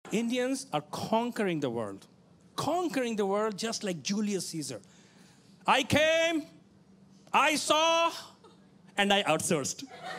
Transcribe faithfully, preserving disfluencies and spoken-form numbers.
Indians are conquering the world. Conquering the world just like Julius Caesar. I came, I saw, and I outsourced.